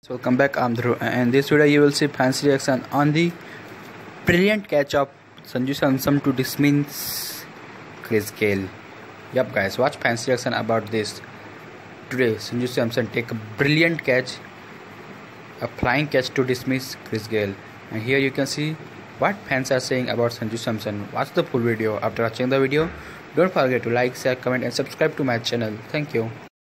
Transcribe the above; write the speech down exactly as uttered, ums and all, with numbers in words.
So welcome back, I'm Dhruv, and in this video you will see fancy reaction on the brilliant catch of Sanju Samson to dismiss Chris Gayle. Yup guys, watch fancy reaction about this. Today Sanju Samson take a brilliant catch, a flying catch to dismiss Chris Gayle. And here you can see what fans are saying about Sanju Samson. Watch the full video. After watching the video, don't forget to like, share, comment and subscribe to my channel. Thank you.